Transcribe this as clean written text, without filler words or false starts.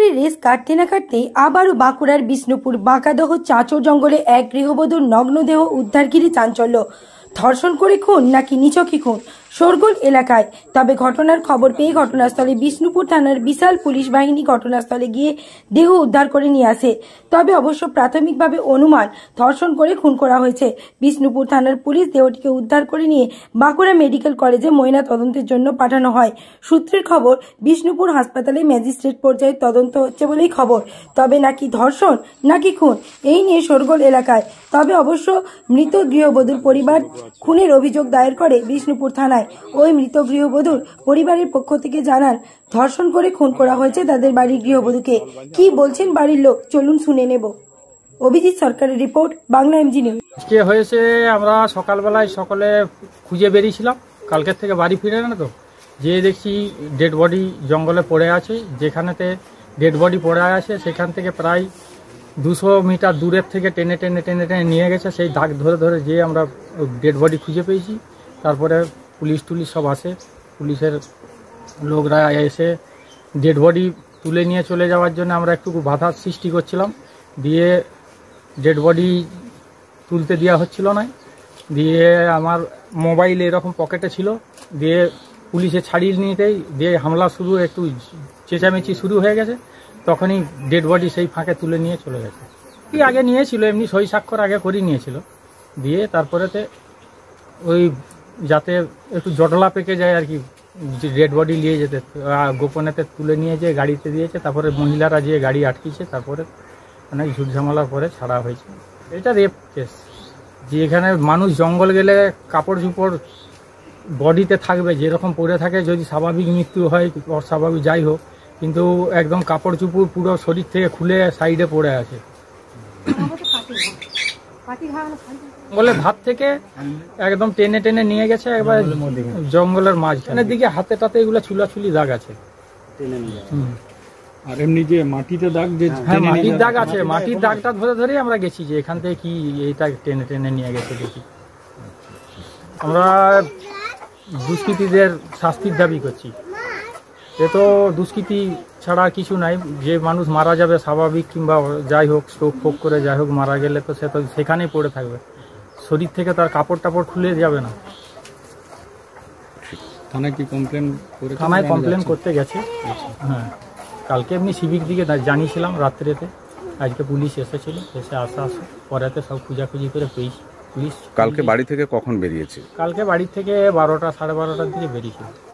শিকারের রেস কাটতে না কাটতেই আবারও বাঁকুড়ার বিষ্ণুপুর বাঁকাদহ চাঁচর জঙ্গলে এক গৃহবধূর নগ্নদেহ উদ্ধার ঘিরে চাঞ্চল্য। ধর্ষণ করে খুন নাকি নিছকই খুন, শোরগোল এলাকায়। তবে ঘটনার খবর পেয়ে ঘটনাস্থলে বিষ্ণুপুর থানার বিশাল পুলিশ বাহিনী ঘটনাস্থলে গিয়ে দেহ উদ্ধার করে নিয়ে আসে। তবে অবশ্য প্রাথমিকভাবে অনুমান ধর্ষণ করে খুন করা হয়েছে। বিষ্ণুপুর থানার পুলিশ দেহটিকে উদ্ধার করে নিয়ে বাঁকুড়া মেডিকেল কলেজে ময়না তদন্তের জন্য পাঠানো হয়। সূত্রের খবর, বিষ্ণুপুর হাসপাতালে ম্যাজিস্ট্রেট পর্যায়ে তদন্ত হচ্ছে বলেই খবর। তবে নাকি ধর্ষণ নাকি খুন, এই নিয়ে শোরগোল এলাকায়। তবে অবশ্য মৃত গৃহবধূর পরিবার খুনের অভিযোগ দায়ের করে বিষ্ণুপুর থানায়। ওই মৃত গৃহবধূর পরিবারের পক্ষ থেকে জানান, ধর্ষণ করে খুন করা হয়েছে তাদের বাড়ির গৃহবধূকে। কি বলছেন বাড়ির লোক, চলুন শুনে নেব। অভিজিৎ সরকারের রিপোর্ট, বাংলা এমজি নিউজ। আজকে হয়েছে, আমরা সকালবেলায় সকলে খুঁজে বেরিয়েছিলাম, কালকের থেকে বাড়ি ফিরে না তো, যে দেখছি ডেড বডি জঙ্গলে পড়ে আছে। যেখানেতে ডেড বডি পড়ে আছে সেখান থেকে প্রায় 200 মিটার দূরের থেকে টেনে টেনে টেনে টেনে নিয়ে গেছে। সেই দাগ ধরে ধরে যে আমরা ডেড বডি খুঁজে পেয়েছি। তারপরে পুলিশ টুলিশ সব আসে, পুলিশের লোকরা এসে ডেড বডি তুলে নিয়ে চলে যাওয়ার জন্য আমরা একটু বাধার সৃষ্টি করছিলাম। দিয়ে ডেড বডি তুলতে দেওয়া হচ্ছিল না। দিয়ে আমার মোবাইল এরকম পকেটে ছিল, দিয়ে পুলিশে ছাড়িয়ে নিতেই দিয়ে হামলা শুরু, একটু চেঁচামেচি শুরু হয়ে গেছে। তখনই ডেড বডি সেই ফাঁকে তুলে নিয়ে চলে গেছে। কি আগে নিয়েছিল, এমনি সই স্বাক্ষর আগে করে নিয়েছিল। দিয়ে তারপরেতে ওই যাতে একটু জটলা পেকে যায় আর কি, ডেড বডি নিয়ে যেতে গোপনেতে তুলে নিয়ে যেয়ে গাড়িতে দিয়েছে। তারপরে মহিলারা যে গাড়ি আটকিয়েছে, তারপরে অনেক ঝুট ঝামেলার পরে ছাড়া হয়েছে। এটা রেপ কেস, যে এখানে মানুষ জঙ্গল গেলে কাপড় চোপড় বডিতে থাকবে, যেরকম পরে থাকে, যদি স্বাভাবিক মৃত্যু হয় অস্বাভাবিক যাই হোক, কিন্তু একদম কাপড় চোপড় পুরো শরীর থেকে খুলে সাইডে পড়ে আছে। জঙ্গলের ধার থেকে একদম টেনে টেনে নিয়ে গেছে, একবার জঙ্গলের মাঝখানের দিকে হাতে টাতে এগুলো ছুলাছুলি দাগ আছে। আর এমনি যে মাটিতে দাগ, যে হ্যাঁ মাটির দাগ আছে, মাটির দাগটা ধরে ধরেই আমরা গেছি যে এখান থেকে কি এইটা টেনে টেনে নিয়ে গেছে দেখি। আমরা দুষ্কৃতীদের শাস্তির দাবি করছি। এ তো দুষ্কৃতি ছাড়া কিছু নাই। যে মানুষ মারা যাবে স্বাভাবিক কিংবা যাই হোক স্ট্রোক ফোক করে যাই হোক মারা গেলে তো সে তো সেখানেই পড়ে থাকবে, শরীর থেকে তার কাপড় টাপড় খুলে যাবে না। থানায় কি কমপ্লেন করে? থানায় কমপ্লেন করতে গেছে। হ্যাঁ, কালকে এমনি সিভিক দিকে জানিয়েছিলাম রাত্রেতে। আজকে পুলিশ এসেছিল, এসে আসা পরেতে সব খুঁজাখুঁজি করে পেয়েছি। পুলিশ কালকে বাড়ি থেকে কখন বেরিয়েছে? কালকে বাড়ি থেকে 12টা সাড়ে 12টার দিকে বেরিয়েছিল।